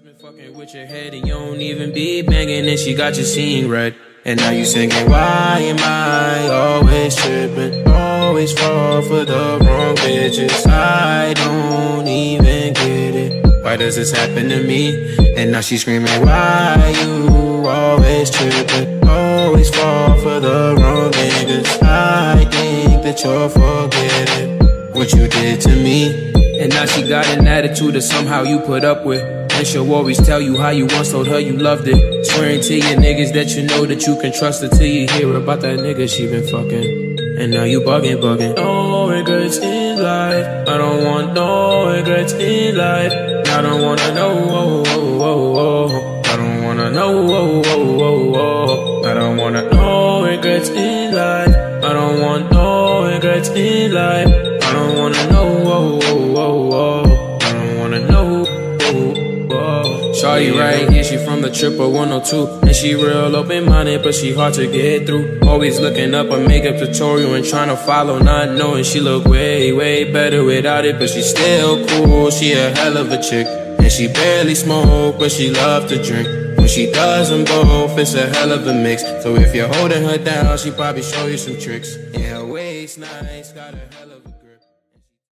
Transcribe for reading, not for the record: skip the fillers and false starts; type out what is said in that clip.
been fucking with your head and you don't even be banging, and she got you seeing red. And now you singing, why am I always tripping? Always fall for the wrong bitches. I don't even get it. Why does this happen to me? And now she's screaming, why you always tripping? Always fall for the wrong niggas. I think that you're forgetting what you did to me. And now she got an attitude that somehow you put up with, and she'll always tell you how you once told her you loved it. Swearing to your niggas that you know that you can trust her till you hear about that nigga she been fucking. And now you bugging. No regrets in life. I don't want no regrets in life. I don't wanna know. I don't wanna know. I don't wanna no regrets in life. I don't want no regrets in life. I don't wanna know. I don't wanna know. Shawty right here, she from the 102, and she real open-minded, but she hard to get through. Always looking up a makeup tutorial and trying to follow, not knowing she look way better without it. But she still cool, she a hell of a chick, and she barely smoke, but she love to drink. When she does them both, it's a hell of a mix. So if you're holding her down, she probably show you some tricks. Yeah, her waist nice, got a hell of a